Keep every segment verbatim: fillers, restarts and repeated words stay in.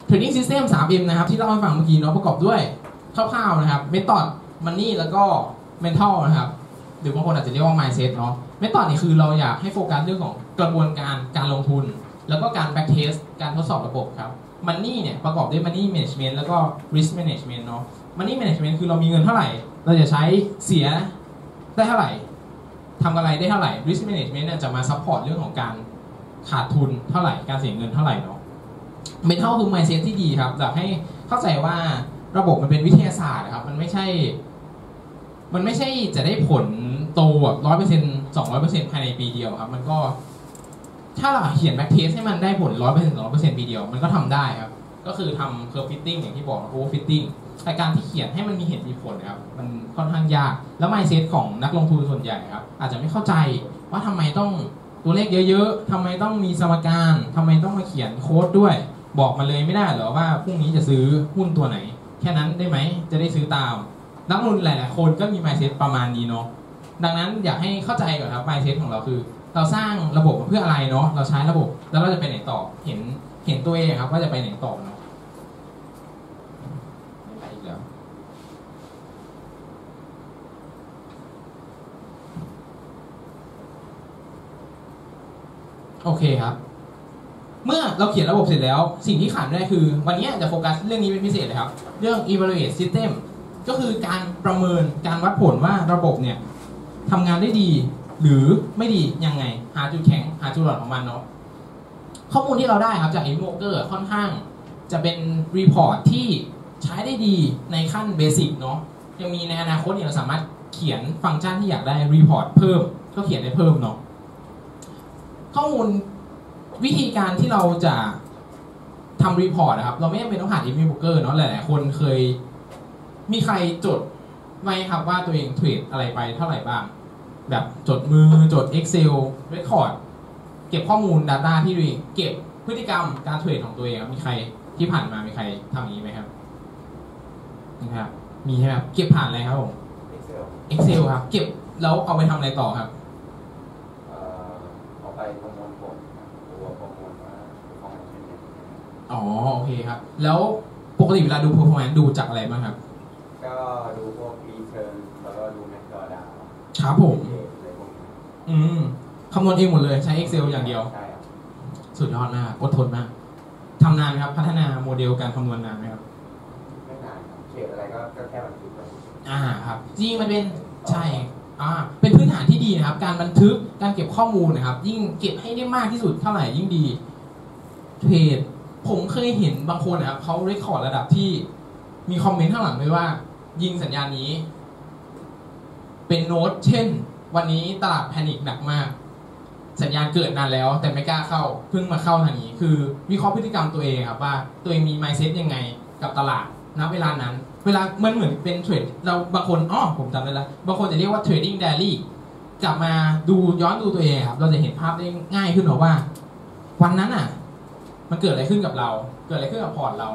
Trading System ทรี เอ็ม นะครับที่เล่าให้ฟังเมื่อกี้เนาะประกอบด้วยคร่าวๆนะครับ Method Money แล้วก็ Mental นะครับหรือบางคนอาจจะเรียกว่า Mindset เนาะ Method นี่คือเราอยากให้โฟกัสเรื่องของกระบวนการการลงทุนแล้วก็การ back test การทดสอบระบบครับ Money เนี่ยประกอบด้วย Money Management แล้วก็ Risk Management เนาะ Money Management คือเรามีเงินเท่าไหร่เราจะใช้เสียได้เท่าไหร่ทำอะไรได้เท่าไหร่ Risk Management เนี่ยจะมา support เรื่องของการขาดทุนเท่าไหร่การเสียเงินเท่าไหร่เนาะ Mental คือ mindset ที่ดีครับอยากให้เข้าใจว่าระบบมันเป็นวิทยาศาสตร์ครับมันไม่ใช่มันไม่ใช่จะได้ผลโตแบบร้อยเปอร์เซ็นต์สองร้อยเปอร์เซ็นต์ภายในปีเดียวครับมันก็ถ้าเราเขียน back test ให้มันได้ผลร้อยเปอร์เซ็นต์สองร้อยเปอร์เซ็นต์ปีเดียวมันก็ทำได้ครับก็คือทำ curve fitting อย่างที่บอก over fitting แต่การที่เขียนให้มันมีเหตุมีผลนะครับมันค่อนข้างยากแล้ว mindset ของนักลงทุนส่วนใหญ่ครับอาจจะไม่เข้าใจว่าทำไมต้องตัวเลขเยอะๆทำไมต้องมีสมการทำไมต้องมาเขียนโค้ดด้วยบอกมาเลยไม่ได้เหรอว่าพรุ่งนี้จะซื้อหุ้นตัวไหนแค่นั้นได้ไหมจะได้ซื้อตามนักลงทุนหลายๆคนก็มี mindset ประมาณนี้เนาะดังนั้นอยากให้เข้าใจก่อนครับ mindset ของเราคือเราสร้างระบบเพื่ออะไรเนาะเราใช้ระบบแล้วเราจะไปไหนต่อเห็นเห็นตัวเองครับว่าจะไปไหนต่อเนาะไม่ไปอีกแล้วโอเคครับเมื่อเราเขียนระบบเสร็จแล้วสิ่งที่ขาดไม่ได้คือวันนี้จะโฟกัสเรื่องนี้เป็นพิเศษเลยครับเรื่อง evaluate system ก็คือการประเมินการวัดผลว่าระบบเนี่ยทำงานได้ดีหรือไม่ดียังไงหาจุดแข็งหาจุดอ่อนของมันเนาะข้อมูลที่เราได้ครับจาก Emoker ค่อนข้างจะเป็นรีพอร์ตที่ใช้ได้ดีในขั้นเบสิกเนาะยังมีในอนาคตเนี่ยเราสามารถเขียนฟังก์ชันที่อยากได้รีพอร์ตเพิ่มก็เขียนได้เพิ่มเนาะข้อมูลวิธีการที่เราจะทำรีพอร์ตนะครับเราไม่จำเป็นต้องผ่าน Emoker เนาะหลายๆคนเคยมีใครจดไหมครับว่าตัวเองเทรดอะไรไปเท่าไหร่บ้างแบบจดมือจด Excel Record เก็บข้อมูล Data ที่ตัวเองเก็บพฤติกรรมการเทรดของตัวเองมีใครที่ผ่านมามีใครทำอย่างนี้ไหมครับนะครับมีใช่ไหมครับเก็บผ่านอะไรครับผม Excel Excel ครับเก็บแล้วเอาไปทำอะไรต่อครับเอ่อเอาไปประมวลผลตัวประมวลว่า performance เป็นยังไงอ๋อโอเคครับแล้วปกติเวลาดู performance ดูจากอะไรบ้างครับก็ดูพวก return แล้วก็ดูแมคโดดาวครับผมอืมคำนวณเองหมดเลยใช้ Excel อย่างเดียวใช่ครับสุดยอดมากอดทนมากทำนานไหมครับพัฒนาโมเดลการคำนวณนานไหมครับไม่นานครับเขตอะไรก็แค่บันทึกไปอ่าครับจริงมันเป็นใช่อ่าเป็นพื้นฐานที่ดีนะครับการบันทึกการเก็บข้อมูลนะครับยิ่งเก็บให้ได้มากที่สุดเท่าไหร่ยิ่งดีเทรดผมเคยเห็นบางคนนะครับเขาเรคคอร์ดระดับที่มีคอมเมนต์ข้างหลังด้วยว่ายิงสัญญาณนี้เป็นโน้ตเช่นวันนี้ตลาดแพนิคหนักมากสัญญาณเกิดนานแล้วแต่ไม่กล้าเข้าเพิ่งมาเข้าทางนี้คือวิเคราะห์พฤติกรรมตัวเองครับว่าตัวเองมี mindset ยังไงกับตลาดณเวลานั้นเวลามันเหมือนเป็นเทรดเราบางคนอ๋อผมจำได้แล้วบางคนจะเรียกว่า trading diary กลับมาดูย้อนดูตัวเองครับเราจะเห็นภาพได้ง่ายขึ้นหรอว่าวันนั้นอ่ะมันเกิดอะไรขึ้นกับเราเกิดอะไรขึ้นกับพอร์ตเรา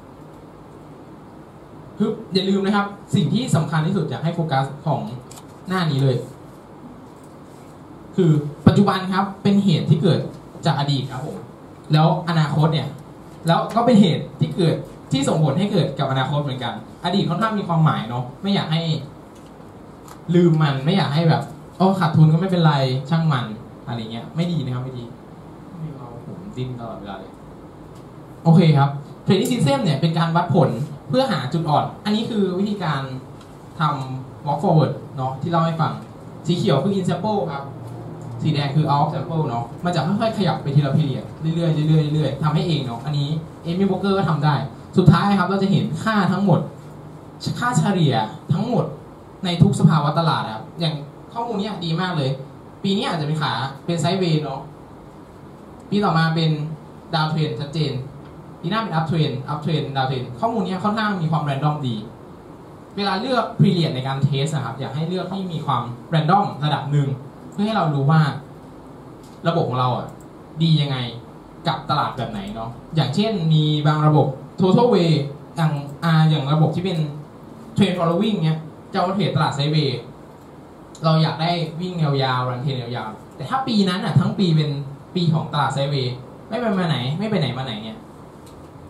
คืออย่าลืมนะครับสิ่งที่สำคัญที่สุดอยากให้โฟกัสของหน้านี้เลยคือปัจจุบันครับเป็นเหตุที่เกิดจากอดีตครับผมแล้วอนาคตเนี่ยแล้วก็เป็นเหตุที่เกิดที่ส่งผลให้เกิดกับอนาคตเหมือนกันอดีตค่อนข้างมีความหมายเนาะไม่อยากให้ลืมมันไม่อยากให้แบบโอ้ขาดทุนก็ไม่เป็นไรช่างมันอะไรเงี้ยไม่ดีนะครับไม่ดีไม่เอาผมดิ้นตลอดเวลาเลยโอเคครับ Trading System เนี่ยเป็นการวัดผลเพื่อหาจุดอ่อนอันนี้คือวิธีการทำ walk forward เนาะที่เล่าให้ฟังสีเขียวคือ in sample ครับสีแดงคือ out of sample เนาะมันจะค่อยๆขยับไปทีละพีเรียดเรื่อยๆเรื่อยๆเรื่อยๆทำให้เองเนาะอันนี้ Emoker ก็ทำได้สุดท้ายครับเราจะเห็นค่าทั้งหมดค่าเฉลี่ยทั้งหมดในทุกสภาวะตลาดครับอย่างข้อมูลนี้ดีมากเลยปีนี้อาจจะเป็นขาเป็นไซด์เวย์เนาะปีต่อมาเป็นดาวเทรนชัดเจนปีหน้าเป็นอัพเทรนอัพเทรนดาวเทรนข้อมูลนี้ค่อนข้างมีความแรนดอมดีเวลาเลือกพีเรียดในการเทสนะครับอยากให้เลือกที่มีความแรนดอมระดับหนึ่งเพื่อให้เรารู้ว่าระบบของเราอ่ะดียังไงกับตลาดแบบไหนเนาะอย่างเช่นมีบางระบบ total way อย่างอ่าอย่างระบบที่เป็น trend following เนี้ยจะเอาเทรดตลาดไซด์เวย์เราอยากได้วิ่งยาวๆรันเทรนยาวๆแต่ถ้าปีนั้นอ่ะทั้งปีเป็นปีของตลาดไซด์เวย์ไม่ไปมาไหนไม่ไปไหนมาไหนเนี่ย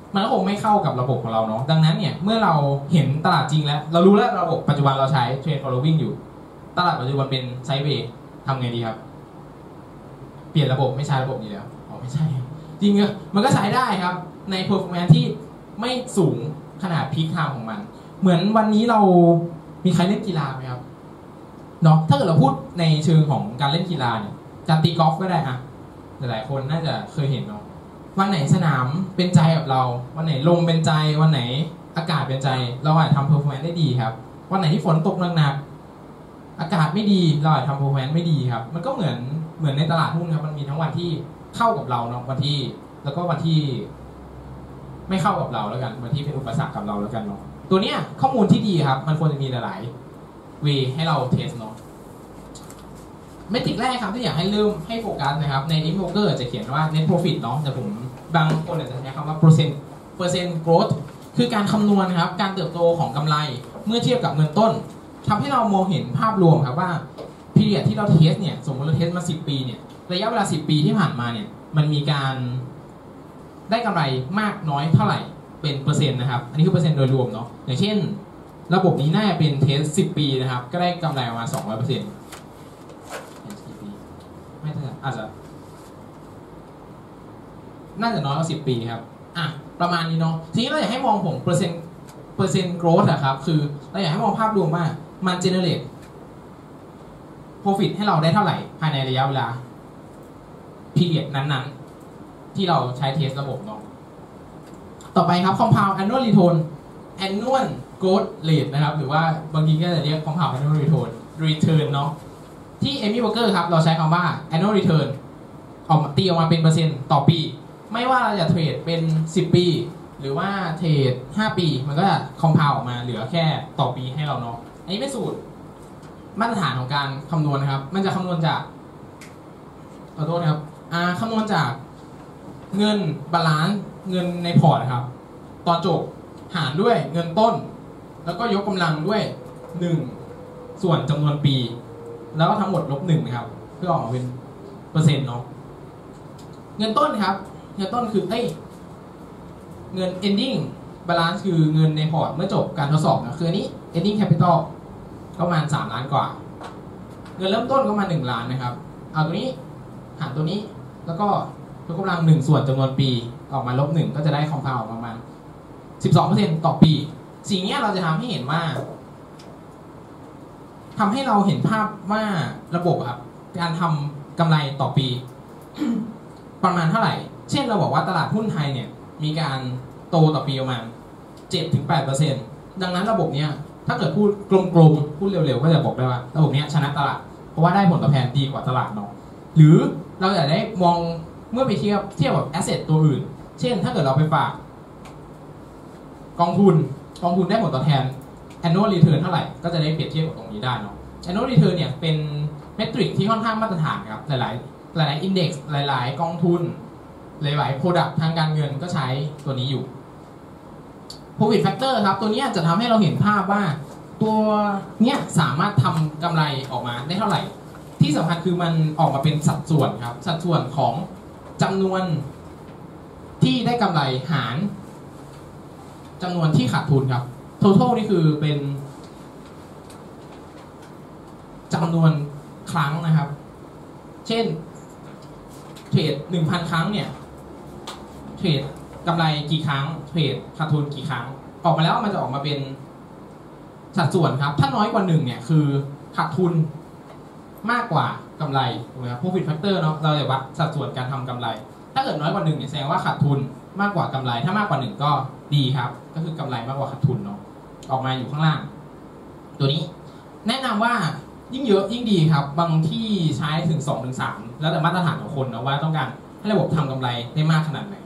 มันก็คงไม่เข้ากับระบบของเราเนาะดังนั้นเนี่ยเมื่อเราเห็นตลาดจริงแล้วเรารู้แล้วระบบปัจจุบันเราใช้ Trade Following อยู่ตลาดปัจจุบันเป็นไซด์เวย์ทำไงดีครับเปลี่ยนระบบไม่ใช้ระบบนี้แล้วอ๋อไม่ใช่จริงๆมันก็ใช้ได้ครับใน performance ที่ไม่สูงขนาดพีคไทม์ของมันเหมือนวันนี้เรามีใครเล่นกีฬาไหมครับเนาะถ้าเกิดเราพูดในเชิงของการเล่นกีฬาเนี่ยการตีกอล์ฟก็ได้อะหลายๆคนน่าจะเคยเห็นเนาะวันไหนสนามเป็นใจกับเราวันไหนลมเป็นใจวันไหนอากาศเป็นใจเราอาจทำ performance ได้ดีครับวันไหนที่ฝนตกหนักๆอากาศไม่ดีเราอาจทำ performance ไม่ดีครับมันก็เหมือนเหมือนในตลาดหุ้นครับมันมีทั้งวันที่เข้ากับเราเนาะวันที่แล้วก็วันที่ไม่เข้ากับเราแล้วกันวันที่เป็นอุปสรรคกับเราแล้วกันเนาะตัวเนี้ยข้อมูลที่ดีครับมันควรจะมีหลายๆเวให้เราเทสเนาะเมทริกแรกครับที่อยากให้เริ่มให้โฟกัสนะครับในนิโมเกอร์จะเขียนว่า net profit เนาะแต่ผมบางคนอาจจะใช้คำว่า percent percent growth คือการคำนวณครับการเติบโตของกำไรเมื่อเทียบกับเงินต้นทำให้เรามองเห็นภาพรวมครับว่า period ที่เราเทสเนี่ยสมมติเราเทสมาสิบปีเนี่ยระยะเวลาสิบปีที่ผ่านมาเนี่ยมันมีการได้กำไรมากน้อยเท่าไหร่เป็นเปอร์เซ็นต์นะครับอันนี้คือเปอร์เซ็นต์โดยรวมเนาะอย่างเช่นระบบนี้น่าจะเป็นเทสสิบปีนะครับก็ได้กำไรประมาณ สองร้อยเปอร์เซ็นต์ ไม่ใช่อาจจะน่าจะน้อยกว่าสิบปีครับอ่ะประมาณนี้เนาะทีนี้เราอยากให้มองผมเปอร์เซ็นต์เปอร์เซ็นต์ growth อะครับคือเราอยากให้มองภาพรวมว่ามัน generate profit ให้เราได้เท่าไหร่ภายในระยะเวลา period นั้นๆที่เราใช้เทสระบบเนาะต่อไปครับ compound annual return annual growth rate นะครับหรือว่าบางทีก็จะเรียก compound annual return return เนาะที่ Amy Walker ครับเราใช้คำว่า annual return ออกมาตีออกมาเป็นเปอร์เซ็นต์ต่อปีไม่ว่าเราจะเทรดเป็นสิบปีหรือว่าเทรดห้าปีมันก็จะ compound ออกมาเหลือแค่ต่อปีให้เราเนาะอันนี้เป็นสูตรมาตรฐานของการคำนวณนะครับมันจะคำนวณจากขอโทษนะครับอ่าคำนวณจากเงินบาลานซ์เงินในพอร์ตนะครับตอนจบหารด้วยเงินต้นแล้วก็ยกกำลังด้วยหนึ่งส่วนจำนวนปีแล้วก็ทั้งหมดลบหนึ่งนะครับเพื่อออกมาเป็นเปอร์เซ็นต์เนาะเงินต้นครับเงินต้นคือเอ้ยเงิน ending balance คือเงินในพอร์ตเมื่อจบการทดสอบนะคืออันนี้ ending capital ก็ประมาณสามล้านกว่าเงินเริ่มต้นก็มาหนึ่งล้านนะครับเอาตัวนี้หารตัวนี้แล้วก็ยกกำลังหนึ่งส่วนจำนวนปีออกมาลบหนึ่งก็จะได้ compound ออกมาประมาณ สิบสองเปอร์เซ็นต์ ต่อปีสิ่งนี้เราจะทำให้เห็นว่าทำให้เราเห็นภาพว่าระบบครับการทำกำไรต่อปี ประมาณเท่าไหร่เช่นเราบอกว่าตลาดหุ้นไทยเนี่ยมีการโตต่อปีประมาณ เจ็ดถึงแปดเปอร์เซ็นต์ ดังนั้นระบบเนี้ยถ้าเกิดพูดกลมๆพูดเร็วๆก็จะบอกได้ว่าระบบเนี้ยชนะตลาดเพราะว่าได้ผลตอบแทนดีกว่าตลาดเนาะหรือเราอยากได้มองเมื่อไปเทียบเทียบกับแอสเซทตัวอื่นเช่นถ้าเกิดเราไปฝากกองทุนกองทุนได้ผลตอบแทน annual return เท่าไหร่ก็จะได้เปรียบเทียบกับตรงนี้ได้เนาะ annual return เนี่ยเป็นเมทริกที่ค่อนข้างมาตรฐานครับหลายๆหลายๆ index หลายๆกองทุนหลายๆ product ทางการเงินก็ใช้ตัวนี้อยู่ profit factor ครับตัวนี้จะทำให้เราเห็นภาพว่าตัวเนี้ยสามารถทำกำไรออกมาได้เท่าไหร่ที่สำคัญคือมันออกมาเป็นสัดส่วนครับสัดส่วนของจำนวนที่ได้กำไรหารจำนวนที่ขาดทุนครับ total นี่คือเป็นจำนวนครั้งนะครับเช่นเทรด หนึ่งพัน ครั้งเนี่ยเทรดกำไรกี่ครั้งเทรดขาดทุนกี่ครั้งออกมาแล้วมันจะออกมาเป็นสัดส่วนครับถ้าน้อยกว่าหนึ่งเนี่ยคือขาดทุนมากกว่ากำไรถูกไหมครับ profit factor เนาะเราจะวัดสัดส่วนการทำกำไรถ้าเกิดน้อยกว่าหนึ่งเนี่ยแสดงว่าขาดทุนมากกว่ากำไรถ้ามากกว่าหนึ่งก็ดีครับก็คือกำไรมากกว่าขาดทุนเนาะออกมาอยู่ข้างล่างตัวนี้แนะนำว่ายิ่งเยอะยิ่งดีครับบางที่ใช้ถึง สองถึงสาม แล้วแต่มาตรฐานของคนนะว่าต้องการให้ระบบทำกำไรได้มากขนาดไหน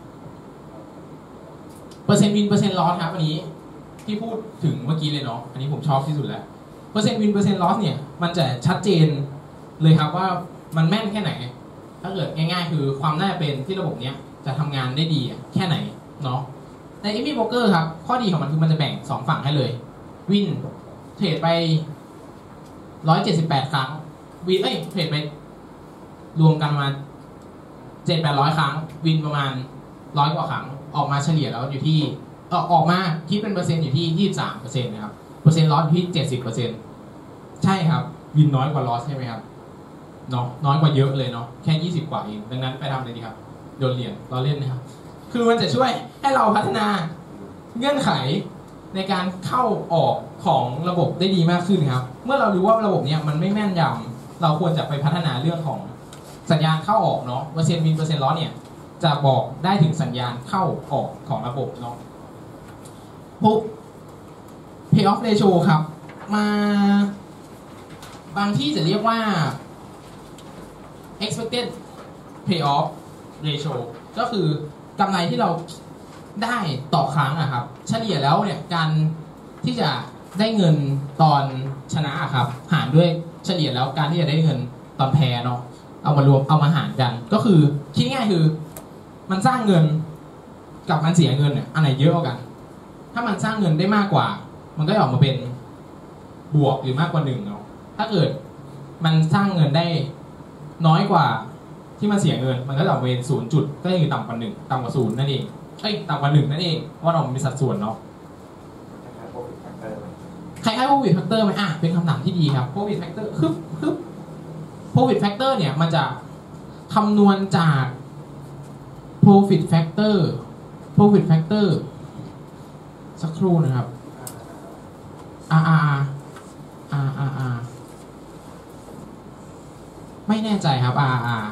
เปอร์เซ็นต์วินเปอร์เซ็นต์ลอสครับอันนี้ที่พูดถึงเมื่อกี้เลยเนาะอันนี้ผมชอบที่สุดแล้วเปอร์เซ็นต์วินเปอร์เซ็นต์ลอสเนี่ยมันจะชัดเจนเลยครับว่ามันแม่นแค่ไหนถ้าเกิดง่ายๆคือความน่าจะเป็นที่ระบบเนี้ยจะทำงานได้ดีแค่ไหนเนาะใน เอ็ม วี Broker ครับข้อดีของมันคือมันจะแบ่งสองฝั่งให้เลยวินเทรดไปหนึ่งร้อยเจ็ดสิบแปดครั้งวินเอ้ยเทรดไปรวมกันมา เจ็ดถึงแปดร้อย ครั้งวินประมาณร้อยกว่าครั้งออกมาเฉลี่ยแล้วอยู่ที่เออออกมาคิดเป็นเปอร์เซ็นต์อยู่ที่ยี่สิบสามเปอร์เซ็นต์นะครับเปอร์เซ็นต์ลอสอยู่ที่เจ็ดสิบเปอร์เซ็นต์ใช่ครับวินน้อยกว่าลอสใช่ไหมครับเนาะน้อยกว่าเยอะเลยเนาะแค่ยี่สิบกว่าเองดังนั้นไปทำเลยดีครับโยนเหรียญเราเล่นนะครับคือมันจะช่วยให้เราพัฒนาเงื่อนไขในการเข้าออกของระบบได้ดีมากขึ้นครับเมื่อเรารู้ว่าระบบเนี้ยมันไม่แม่นยำเราควรจะไปพัฒนาเรื่องของสัญญาณเข้าออกเนาะเปอร์เซ็นต์วินเปอร์เซ็นต์ลอสเนี่ยจะบอกได้ถึงสัญญาณเข้าออกของระบบเนาะปุ๊บ payoff ratio ครับมาบางที่จะเรียกว่า expected payoff ratio ก็คือกำไรที่เราได้ต่อครั้งอะครับเฉลี่ยแล้วเนี่ยการที่จะได้เงินตอนชนะครับหารด้วยเฉลี่ยแล้วการที่จะได้เงินตอนแพ้เนาะเอามารวมเอามาหารกันก็คือคิดง่ายคือมันสร้างเงินกับมันเสียเงินเนี่ยอันไหนเยอะกว่ากันถ้ามันสร้างเงินได้มากกว่ามันก็จะออกมาเป็นบวกหรือมากกว่าหนึ่งเนาะถ้าเกิดมันสร้างเงินได้น้อยกว่าที่มันเสียเงินมันก็จะออกมาเป็นศูนย์จุดก็คือต่ำกว่าหนึ่งต่ำกว่าศูนย์นั่นเองเอ้ยต่ำกว่าหนึ่งนั่นเองเพราะเราเป็นสัดส่วนเนาะคล้ายๆ profit factor ไหมอ่ะเป็นคำถามที่ดีครับ profit factor คือคือ profit factor เนี่ยมันจะคำนวณจาก profit factor profit factor สักครู่นะครับ R R R R R ไม่แน่ใจครับ R R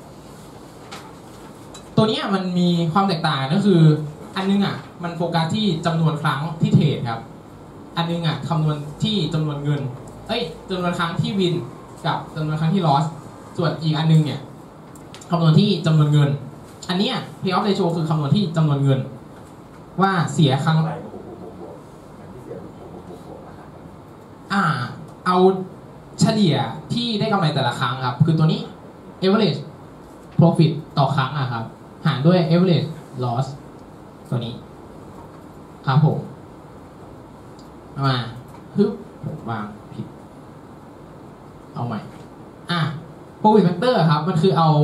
ตัวนี้มันมีความแตกต่างก็คืออันนึงอ่ะมันโฟกัสที่จำนวนครั้งที่เทรดครับอันนึงอ่ะคำนวณที่จำนวนเงินเอ้ยจำนวนครั้งที่วินกับจำนวนครั้งที่ลอสส่วนอีกอันนึงเนี่ยคำนวณที่จำนวนเงินอันนี้ payoff ratio คือคำนวณที่จำนวนเงินว่าเสียครั้งอ่าเอาเฉลี่ยที่ได้กำไรแต่ละครั้งครับคือตัวนี้ average profit ต่อครั้งอะครับหารด้วย average loss ตัวนี้ครับผมมาฮึบผมวางผิดเอาใหม่อ่ะ profit factor ครับมันคือเอา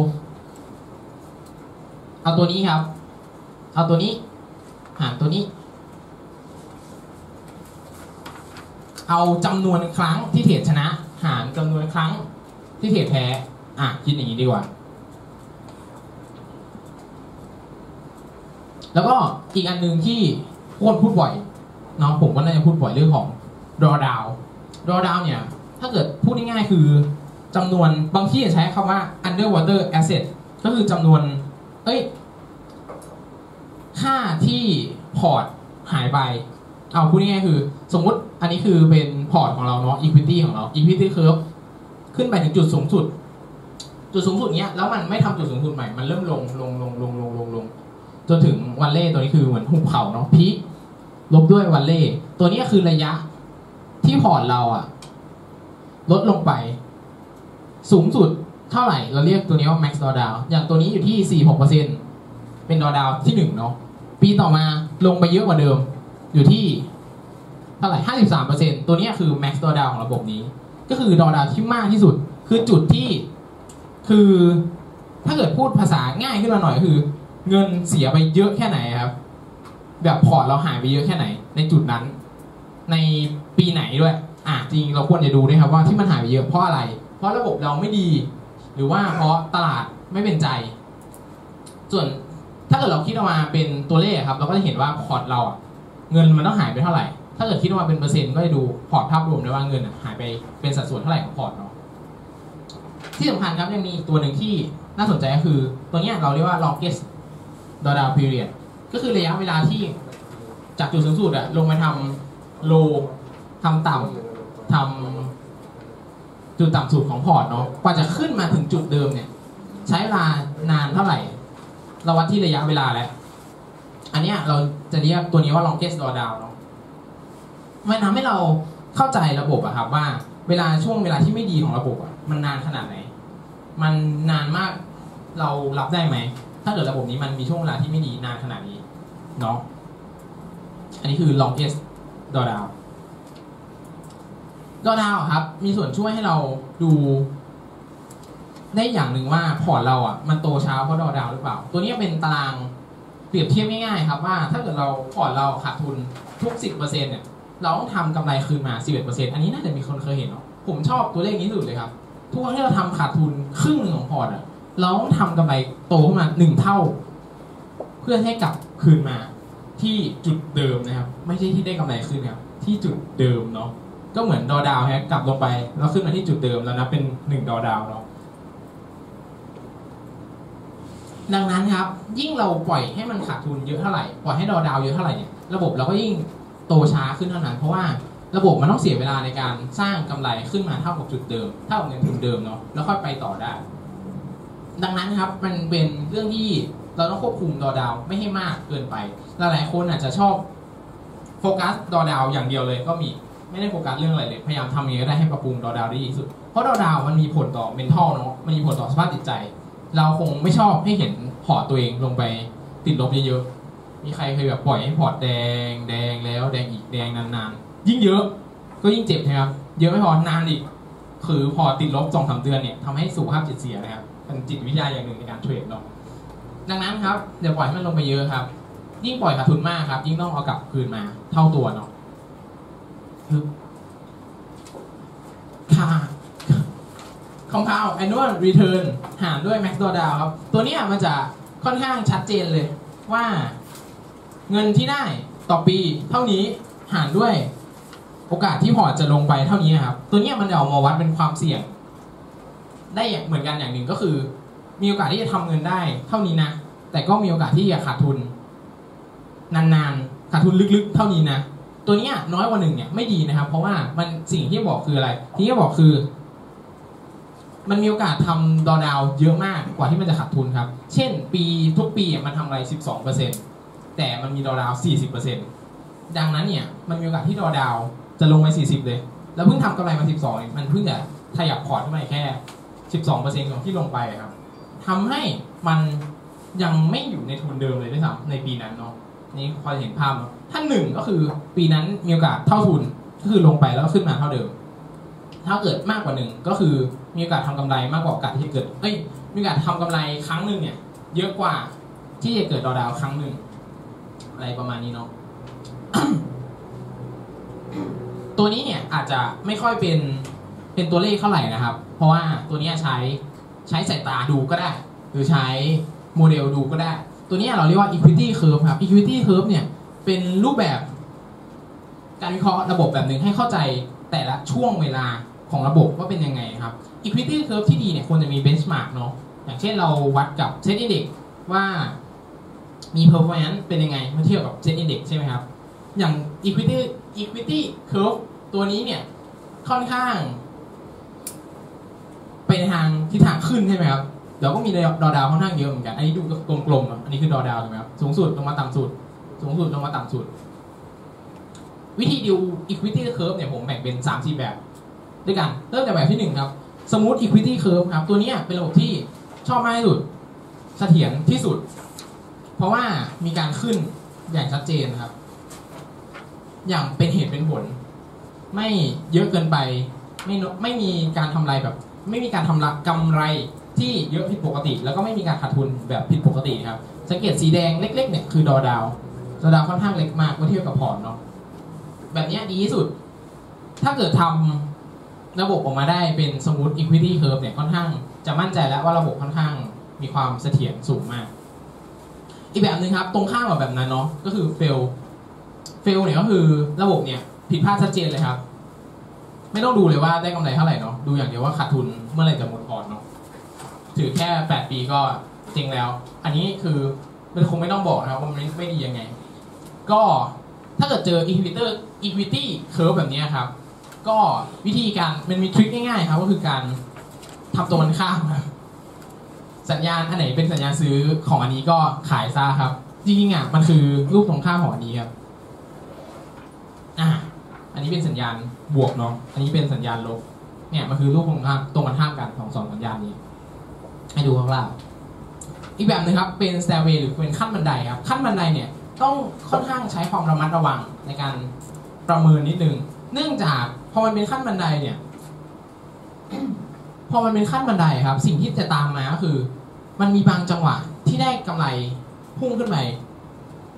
เอาตัวนี้ครับเอาตัวนี้หารตัวนี้เอาจำนวนครั้งที่เทรดชนะหารจำนวนครั้งที่เทรดแพ้อ่ะคิดอย่างนี้ดีกว่าแล้วก็อีกอันหนึ่งที่คนพูดบ่อยเนาะผมก็น่าจะพูดบ่อยเรื่องของ drawdown drawdown เนี่ยถ้าเกิดพูดง่ายๆคือจำนวนบางที่จะใช้คำว่า underwater asset ก็คือจำนวนเอ้ยค่าที่พอร์ตหายไปเอาพูดง่ายๆคือสมมติอันนี้คือเป็นพอร์ตของเราเนาะ equity ของเรา equity curve ขึ้นไปถึงจุดสูงสุดจุดสูงสุดเนี้ยแล้วมันไม่ทำจุดสูงสุดใหม่มันเริ่มลงลงลงลงลงลงลงจนถึงวันเล่ตัวนี้คือเหมือนหุบเขาเนาะพีคลบด้วยวันเล่ตัวนี้คือระยะที่พอร์ตเราอะลดลงไปสูงสุดเท่าไหร่เราเรียกตัวนี้ว่า max drawdown อย่างตัวนี้อยู่ที่ สี่สิบหกเปอร์เซ็นต์ เป็น drawdown ที่หนึ่งเนาะปีต่อมาลงไปเยอะกว่าเดิมอยู่ที่เท่าไหร่ ห้าสิบสามเปอร์เซ็นต์ ตัวนี้คือ max drawdown ของระบบนี้ก็คือ drawdown ที่มากที่สุดคือจุดที่คือถ้าเกิดพูดภาษาง่ายขึ้นมาหน่อยคือเงินเสียไปเยอะแค่ไหนครับแบบพอร์ตเราหายไปเยอะแค่ไหนในจุดนั้นในปีไหนด้วยอ่ะจริงเราควรจะดูด้วยครับว่าที่มันหายไปเยอะเพราะอะไรเพราะระบบเราไม่ดีหรือว่าเพราะตลาดไม่เป็นใจส่วนถ้าเกิดเราคิดออกมาเป็นตัวเลขครับเราก็จะเห็นว่าพอร์ตเราอ่ะเงินมันต้องหายไปเท่าไหร่ถ้าเกิดคิดออกมาเป็นเปอร์เซ็นต์ก็จะดูพอร์ตภาพรวมได้ว่าเงินหายไปเป็นสัดส่วนเท่าไหร่ของพอร์ตเนาะที่สำคัญครับยังมีตัวหนึ่งที่น่าสนใจก็คือตัวนี้เราเรียกว่า longest drawdown period ก็คือระยะเวลาที่จากจุดสูงสุดอะลงมาทำ low ทำต่ำทำจุดต่ำสุดของพอร์ตเนาะกว่าจะขึ้นมาถึงจุดเดิมเนี่ยใช้เวลานานเท่าไหร่เราวัดที่ระยะเวลาแล้วอันนี้เราจะเรียกตัวนี้ว่า longest drawdown เนาะมันทำให้เราเข้าใจระบบอะครับว่าเวลาช่วงเวลาที่ไม่ดีของระบบอะมันนานขนาดไหนมันนานมากเรารับได้ไหมถ้าเกิดระบบนี้มันมีช่วงเวลาที่ไม่ดีนานขนาดนี้เนาะอันนี้คือ longest drawdown drawdown ครับมีส่วนช่วยให้เราดูได้อย่างหนึ่งว่าพอร์ตเราอ่ะมันโตช้าเพราะ drawdown หรือเปล่าตัวนี้เป็นตารางรียบเทียบง่ายๆครับว่าถ้าเกิดเราพอร์ตเราขาดทุนทุก สิบเปอร์เซ็นต์ เนี่ยเราต้องทำกำไรคืนมา สิบเอ็ดเปอร์เซ็นต์ อันนี้น่าจะมีคนเคยเห็นเนาะผมชอบตัวเลขนี้สุดเลยครับทุกครั้งที่เราทำขาดทุนครึ่งหนึ่งของพอร์ตอะเราต้องทำกำไรโตขึ้นมาหนึ่งเท่าเพื่อให้กลับคืนมาที่จุดเดิมนะครับไม่ใช่ที่ได้กำไรขึ้นครับที่จุดเดิมเนาะก็เหมือนดอดาวฮะกลับลงไปแล้วขึ้นมาที่จุดเดิมแล้วนับเป็นหนึ่งดอดาวเนาะดังนั้นครับยิ่งเราปล่อยให้มันขาดทุนเยอะเท่าไหร่ปล่อยให้ดอดาวเยอะเท่าไหร่เนี่ยระบบเราก็ยิ่งโตช้าขึ้นเท่านั้นเพราะว่าระบบมันต้องเสียเวลาในการสร้างกำไรขึ้นมาเท่ากับจุดเดิมเท่ากับเงินทุนเดิมเนาะแล้วค่อยไปต่อได้ดังนั้นครับมันเป็นเรื่องที่เราต้องควบคุมดอดาวไม่ให้มากเกินไปหลายๆคนอาจจะชอบโฟกัสดอดาวอย่างเดียวเลยก็มีไม่ได้โฟกัสเรื่องอะไรเลยพยายามทำยังไงก็ได้ให้ปรับปรุงดอดาวได้ดีที่สุดเพราะดอดาวมันมีผลต่อเมนทัลเนาะมันมีผลต่อสภาพจิตใจเราคงไม่ชอบให้เห็นพอร์ตตัวเองลงไปติดลบเยอะๆมีใครเคยแบบปล่อยให้พอร์ตแดงแดงแล้วแดงอีกแดงนานๆยิ่งเยอะก็ยิ่งเจ็บนะครับเยอะไม่พอนานอีกคือพอติดลบ สองถึงสาม เดือนเนี่ยทำให้สุขภาพจิตเสียนะครับเป็นจิตวิทยาอย่างหนึ่งในการเทรดเนาะดังนั้นครับอย่าปล่อยให้มันลงไปเยอะครับยิ่งปล่อยขาดทุนมากครับยิ่งต้องเอากลับคืนมาเท่าตัวเนาะค่ะ compound annual return หารด้วย max drawdown ครับตัวนี้มันจะค่อนข้างชัดเจนเลยว่าเงินที่ได้ต่อปีเท่านี้หารด้วยโอกาสที่พอร์ตจะลงไปเท่านี้ครับตัวนี้มันจะเอามาวัดเป็นความเสี่ยงได้เหมือนกันอย่างหนึ่งก็คือมีโอกาสที่จะทำเงินได้เท่านี้นะแต่ก็มีโอกาสที่จะขาดทุนนานๆขาดทุนลึกๆเท่านี้นะตัวนี้น้อยกว่าหนึ่งเนี่ยไม่ดีนะครับเพราะว่ามันสิ่งที่บอกคืออะไรที่จะบอกคือมันมีโอกาสทำดอดาวเยอะมากกว่าที่มันจะขาดทุนครับเช่นปีทุกปีมันทำไร สิบสองเปอร์เซ็นต์ แต่มันมีดอดาว สี่สิบเปอร์เซ็นต์ ดังนั้นเนี่ยมันมีโอกาสที่ดอดาวจะลงไปสี่สิบเลยแล้วเพิ่งทำกำไรมาสิบสองมันเพิ่งจะขยับพอร์ตขึ้นมาแค่ สิบสองเปอร์เซ็นต์ ของที่ลงไปครับทำให้มันยังไม่อยู่ในทุนเดิมเลยด้วยซ้ำในปีนั้นเนาะนี่พอเห็นภาพเนาะถ้าหนึ่งก็คือปีนั้นมีโอกาสเท่าทุนก็คือลงไปแล้วขึ้นมาเท่าเดิมถ้าเกิดมากกว่าหนึ่งก็คือมีโอกาสทำกำไรมากกว่าโอกาสที่จะเกิดเอ้ยมีโอกาสทำกำไรครั้งหนึ่งเนี่ยเยอะกว่าที่จะเกิดดอดาวครั้งหนึ่งอะไรประมาณนี้เนาะ ตัวนี้เนี่ยอาจจะไม่ค่อยเป็นเป็นตัวเลขเท่าไหร่นะครับเพราะว่าตัวนี้ใช้ใช้สายตาดูก็ได้หรือใช้โมเดลดูก็ได้ตัวนี้เราเรียกว่า equity curve ครับ equity curve เนี่ยเป็นรูปแบบการวิเคราะห์ระบบแบบหนึ่งให้เข้าใจแต่ละช่วงเวลาของระบบว่าเป็นยังไงครับ equity curve ที่ดีเนี่ยควรจะมี benchmark เนาะอย่างเช่นเราวัดกับ set index ว่ามี performance เป็นยังไงเมื่อเทียบกับ set index ใช่ไหมครับอย่าง equity equity curve ตัวนี้เนี่ยค่อนข้างไปในทางทิศทางขึ้นใช่ไหมครับเดี๋ยวก็มีดอดาวค่อนข้างเยอะเหมือนกันอันนี้ดูกลมๆอันนี้คือดอดาวใช่ไหมครับสูงสุดลงมาต่ำสุดสูงสุดลงมาต่ำสุดวิธีดู equity curve เนี่ยผมแบ่งเป็นสามสี่แบบด้วยกันเริ่มจากแบบที่หนึ่งครับ smooth equity curve ครับตัวนี้เป็นระบบที่ชอบมากที่สุดเสถียรที่สุดเพราะว่ามีการขึ้นอย่างชัดเจนครับอย่างเป็นเหตุเป็นผลไม่เยอะเกินไปไม่ไม่มีการทำไรแบบไม่มีการทำกำไรที่เยอะผิดปกติแล้วก็ไม่มีการขาดทุนแบบผิดปกติครับสังเกตสีแดงเล็กๆเนี่ยคือดอดาวดอดาวค่อนข้างเล็กมากเมื่อเทียบกับพอร์ตเนาะแบบนี้ดีที่สุดถ้าเกิดทำระบบออกมาได้เป็น smooth equity curve เนี่ยค่อนข้างจะมั่นใจแล้วว่าระบบค่อนข้างมีความเสถียรสูงมากอีกแบบนึงครับตรงข้ามกับแบบนั้นเนาะก็คือ fail fail เนี่ยก็คือระบบเนี่ยผิดพลาดชัดเจนเลยครับไม่ต้องดูเลยว่าได้กำไรเท่าไหร่เนาะดูอย่างเดียวว่าขาดทุนเมื่อไหร่จะหมดพอร์ตเนาะถือแค่แปดปีก็เจ๊งแล้วอันนี้คือมันคงไม่ต้องบอกนะครับว่ามันไม่ดียังไงก็ถ้าเกิดเจอ equity equity curve แบบนี้ครับก็วิธีการมันมีทริคง่ายๆครับก็คือการทำตัวมันข้ามครับสัญญาณอันไหนเป็นสัญญาณซื้อของอันนี้ก็ขายซะครับจริงๆอ่ะมันคือรูปตรงข้ามของอันนี้ครับอ่ะอันนี้เป็นสัญญาณบวกเนาะอันนี้เป็นสัญญาณลบเนี่ยมันคือรูปตรงข้ามตรงกันข้ามกันของสองสัญญาณนี้ให้ดูข้างล่างอีกแบบนึงครับเป็น stairway หรือเป็นขั้นบันไดครับขั้นบันไดเนี่ยต้องค่อนข้างใช้ความระมัดระวังในการประเมินนิดนึงเนื่องจากพอมันเป็นขั้นบันไดเนี่ย พอมันเป็นขั้นบันไดครับสิ่งที่จะตามมาก็คือมันมีบางจังหวะที่ได้กำไรพุ่งขึ้นไป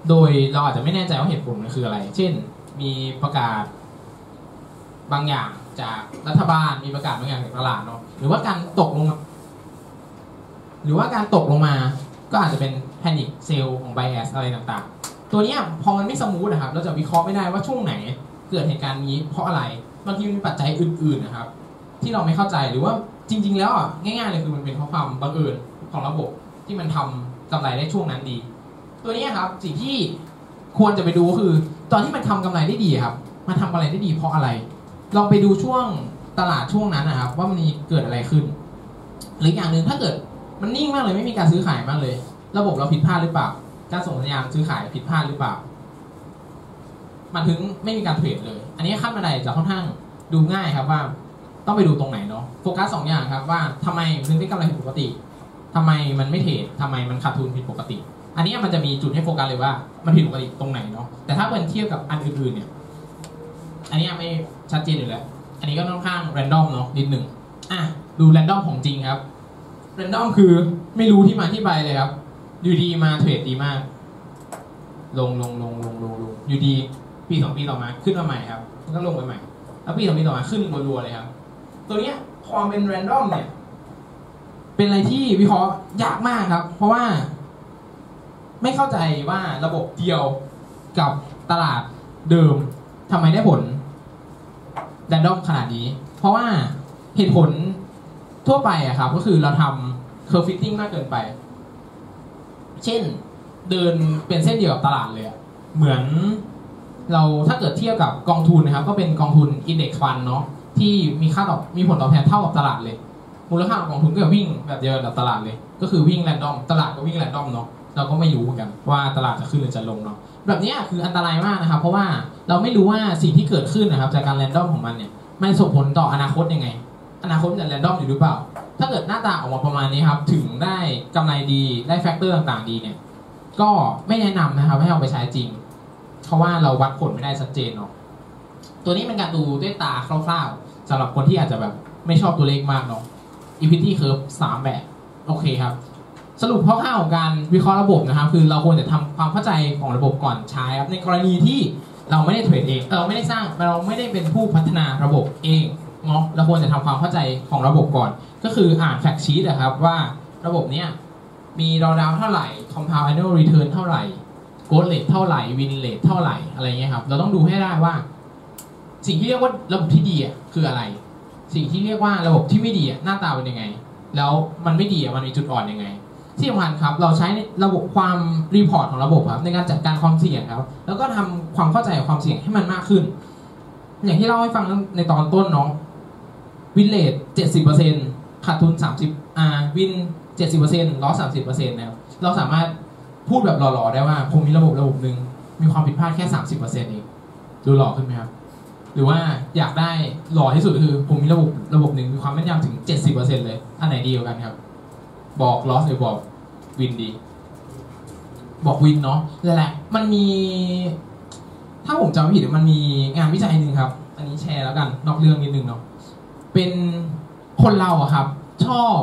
โดยเราอาจจะไม่แน่ใจว่าเหตุผลมันคืออะไร เช่นมีประกาศบางอย่างจากรัฐบาลมีประกาศบางอย่างจากตลาดเนาะหรือว่าการตกลงมาหรือว่าการตกลงมาก็อาจจะเป็นแพนิคเซลของไบแอสอะไรต่างๆตัวนี้พอมันไม่สมูทนะครับเราจะวิเคราะห์ไม่ได้ว่าช่วงไหนเกิดเหตุการณ์นี้เพราะอะไรบางทีมีปัจจัยอื่นๆนะครับที่เราไม่เข้าใจหรือว่าจริงๆแล้วอ่ะง่ายๆเลยคือมันเป็นเพราะความบังเอิญของระบบที่มันทำกำไรได้ช่วงนั้นดีตัวนี้ครับสิ่งที่ควรจะไปดูคือตอนที่มันทำกำไรได้ดีครับมันทำกำไรได้ดีเพราะอะไรลองไปดูช่วงตลาดช่วงนั้นนะครับว่ามันมีเกิดอะไรขึ้นหรืออย่างหนึ่งถ้าเกิดมันนิ่งมากเลยไม่มีการซื้อขายมากเลยระบบเราผิดพลาดหรือเปล่าการส่งสัญญาณซื้อขายผิดพลาดหรือเปล่ามันถึงไม่มีการเทรดเลยอันนี้ขั้นบันไดจะค่อนข้างดูง่ายครับว่าต้องไปดูตรงไหนเนาะโฟกัสสองอย่างครับว่าทำไมมันถึงได้กำไรผิดปกติทำไมมันไม่เทรดทำไมมันขาดทุนผิดปกติอันนี้มันจะมีจุดให้โฟกัสเลยว่ามันผิดปกติตรงไหนเนาะแต่ถ้าเป็นเทียบกับอันอื่นๆเนี่ยอันนี้ไม่ชัดเจนอยู่แล้วอันนี้ก็ค่อนข้างแรนดอมเนาะนิดหนึ่งอ่ะดูแรนดอมของจริงครับแรนดอมคือไม่รู้ที่มาที่ไปเลยครับอยู่ดีมาเทรดดีมากลงลงลงลงลงลงอยู่ดีปีสองปีต่อมาขึ้นมาใหม่ครับก็ลงไปใหม่แล้วปีสองปีต่อมาขึ้นรัวๆเลยครับตัวนี้ความเป็นแรนดอมเนี่ยเป็นอะไรที่วิเคราะห์ยากมากครับเพราะว่าไม่เข้าใจว่าระบบเดียวกับตลาดเดิมทำไมได้ผลแรนดอมขนาดนี้เพราะว่าเหตุผลทั่วไปอะครับก็คือเราทำ curve fitting มากเกินไปเช่นเดินเป็นเส้นเดียวกับตลาดเลยเหมือนเราถ้าเกิดเทียบกับกองทุนนะครับก็เป็นกองทุน index fund เนาะที่มีค่าตอบมีผลตอบแทนเท่ากับตลาดเลยมูลค่าของกองทุนก็วิ่งแบบเดียวกับตลาดเลยก็คือวิ่งแรนดอมตลาดก็วิ่งแรนดอมเนาะเราก็ไม่รู้เหมือนกันว่าตลาดจะขึ้นหรือจะลงเนาะแบบนี้คืออันตรายมากนะครับเพราะว่าเราไม่รู้ว่าสิ่งที่เกิดขึ้นนะครับจากการแรนดอมของมันเนี่ยมันส่งผลต่ออนาคตยังไงอนาคตจะแรนดอมอยู่หรือเปล่าถ้าเกิดหน้าตาออกมาประมาณนี้ครับถึงได้กำไรดีได้แฟกเตอร์ต่างๆดีเนี่ยก็ไม่แนะนำนะครับให้เอาไปใช้จริงเพราะว่าเราวัดผลไม่ได้ชัดเจนเนาะตัวนี้เป็นการดูด้วยตาคร่าวๆสำหรับคนที่อาจจะแบบไม่ชอบตัวเลขมากเนาะ Equity Curve สามแบบโอเคครับสรุปคร่าวๆของการวิเคราะห์ระบบนะครับคือเราควรจะทำความเข้าใจของระบบก่อนใช้ครับในกรณีที่เราไม่ได้เทรดเองเราไม่ได้สร้างเราไม่ได้เป็นผู้พัฒนาระบบเองเนาะเราควรจะทำความเข้าใจของระบบก่อนก็คืออ่านแฟกต์ชีทนะครับว่าระบบเนี้ยมีดอดาวเท่าไหร่ compound annual return เท่าไหร่ growth rate เท่าไหร่ win rate เท่าไหร่อะไรเงี้ยครับเราต้องดูให้ได้ว่าสิ่งที่เรียกว่าระบบที่ดีคืออะไรสิ่งที่เรียกว่าระบบที่ไม่ดีหน้าตาเป็นยังไงแล้วมันไม่ดีมันมีจุดอ่อนยังไงที่สำคัญครับเราใช้ระบบความรีพอร์ตของระบบครับในการจัดการความเสี่ยงครับแล้วก็ทำความเข้าใจความเสี่ยงให้มันมากขึ้นอย่างที่เล่าให้ฟังในตอนต้นเนาะวินเรท เจ็ดสิบเปอร์เซ็นต์ ขาดทุนสามสิบอ่าวิน เจ็ดสิบเปอร์เซ็นต์ ลอส สามสิบเปอร์เซ็นต์ นะครับเราสามารถพูดแบบหล่อๆได้ว่าผมมีระบบระบบนึงมีความผิดพลาดแค่ สามสิบเปอร์เซ็นต์ เองดูหล่อขึ้นไหมครับหรือว่าอยากได้หล่อที่สุดคือผมมีระบบระบบหนึ่งมีความแม่นยำถึง เจ็ดสิบเปอร์เซ็นต์ เลยอันไหนดีกว่ากันครับบอกลอสหรือบอกวินดีบอกวินเนาะนั่นแหละมันมีถ้าผมจำไม่ผิดมันมีงานวิจัยหนึ่งครับอันนี้แชร์แล้วกันนอกเรื่องนิดนึงเนาะเป็นคนเราอะครับชอบ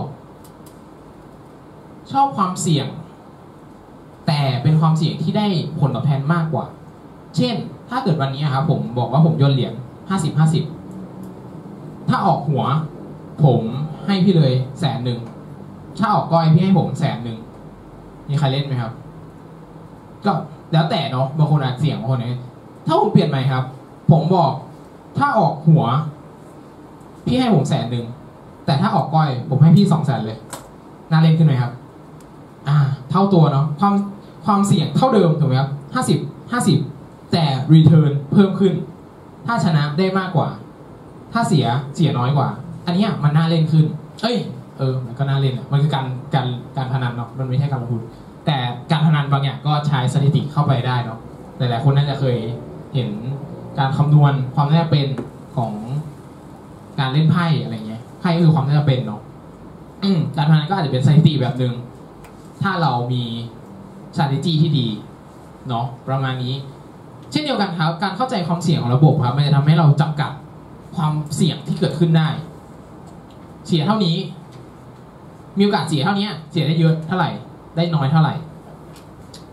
ชอบความเสี่ยงแต่เป็นความเสี่ยงที่ได้ผลตอบแทนมากกว่าเช่นถ้าเกิดวันนี้ครับผมบอกว่าผมโยนเหรียญห้าสิบ ห้าสิบถ้าออกหัวผมให้พี่เลยแสนหนึ่งถ้าออกก้อยพี่ให้ผมแสนหนึ่งมีใครเล่นไหมครับก็แล้วแต่เนาะบางคนอาจเสี่ยงบางคนเนี่ยถ้าผมเปลี่ยนใหม่ครับผมบอกถ้าออกหัวพี่ให้ผมแสนหนึ่งแต่ถ้าออกก้อยผมให้พี่สองแสนเลยน่าเล่นขึ้นไหมครับอ่าเท่าตัวเนาะความความเสี่ยงเท่าเดิมถูกไหมครับห้าสิบ ห้าสิบแต่รีเทิร์นเพิ่มขึ้นถ้าชนะได้มากกว่าถ้าเสียเสียน้อยกว่าอันนี้มันน่าเล่นขึ้นเอ้ยเออมันก็น่าเล่นอ่ะมันคือการการการพนันเนาะมันไม่ใช่การลงทุนแต่การพนันบางอย่างก็ใช้สถิติเข้าไปได้เนาะหลายๆคนน่าจะเคยเห็นการคำนวณความน่าจะเป็นของการเล่นไพ่อะไรเงี้ยไพ่ก็คือความน่าจะเป็นเนาะการพนันก็อาจจะเป็นสถิติแบบนึงถ้าเรามี strategy ที่ดีเนาะประมาณนี้เช่นเดียวกันครับการเข้าใจความเสี่ยงของระบบครับมันจะทำให้เราจำกัดความเสี่ยงที่เกิดขึ้นได้เสียเท่านี้มีโอกาสเสียเท่านี้เสียได้เยอะเท่าไหร่ได้น้อยเท่าไหร่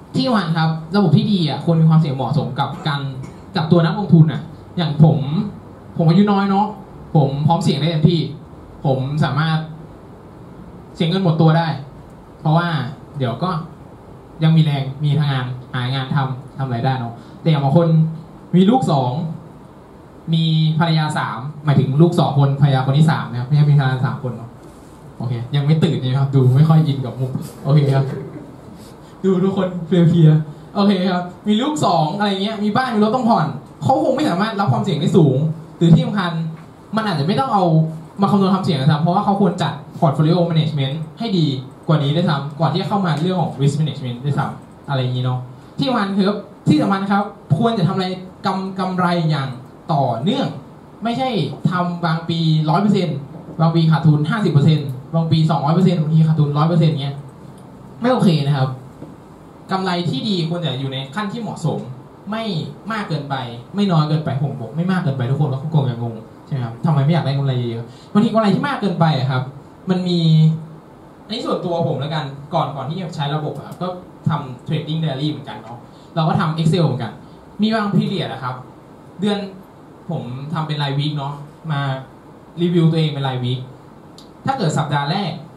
ที่วันครับระบบที่ดีอ่ะควรมีความเสี่ยงเหมาะสมกับการกับตัวนักลงทุนอ่ะอย่างผมผมอายุน้อยเนาะผมพร้อมเสี่ยงได้เต็มที่ผมสามารถเสี่ยงเงินหมดตัวได้เพราะว่าเดี๋ยวก็ยังมีแรงมีทางงานหางานทำทำอะไรได้เนาะแต่อย่างบางคนมีลูกสองมีภรรยาสามหมายถึงลูกสองคนภรรยาคนที่สามนะครับไม่ใช่มีภรรยาสามคนเนาะโอเคยังไม่ตื่นนะครับดูไม่ค่อยอินกับมุกโอเคครับดูทุกคนเพลียๆโอเคครับมีลูกสองอะไรเงี้ยมีบ้านมีรถต้องผ่อนเขาคงไม่สามารถรับความเสี่ยงได้สูงหรือที่สำคัญมันอาจจะไม่ต้องเอามาคำนวณความเสี่ยงนะครับเพราะว่าเขาควรจัด portfolio management ให้ดีกว่านี้ด้วยซ้ำกว่าที่จะเข้ามาเรื่องของ risk management ด้วยซ้ำอะไรอย่างนี้เนาะที่สำคัญคือที่สำคัญครับควรจะทำอะไรกำกำไรอย่างต่อเนื่องไม่ใช่ทำบางปี ร้อยเปอร์เซ็นต์ บางปีขาดทุน ห้าสิบเปอร์เซ็นต์ บางปี สองร้อยเปอร์เซ็นต์ บางทีขาดทุน หนึ่งร้อยเปอร์เซ็นต์ เงี้ยไม่โอเคนะครับกำไรที่ดีควรจะอยู่ในขั้นที่เหมาะสมไม่มากเกินไปไม่น้อยเกินไปผมบอกไม่มากเกินไปทุกคนก็คงจะงงใช่ไหมครับทำไมไม่อยากได้กำไรเยอะบางทีกำไรที่มากเกินไปครับมันมีอันนี้ส่วนตัวผมแล้วกันก่อนก่อนที่จะใช้ระบบครับก็ทำ trading diary เหมือนกันเนาะเราก็ทำ Excel เหมือนกันมีบางพีเรียดนะครับเดือนผมทำเป็นรายวีคเนาะมารีวิวตัวเองเป็นรายวีคถ้าเกิดสัปดาห์แรก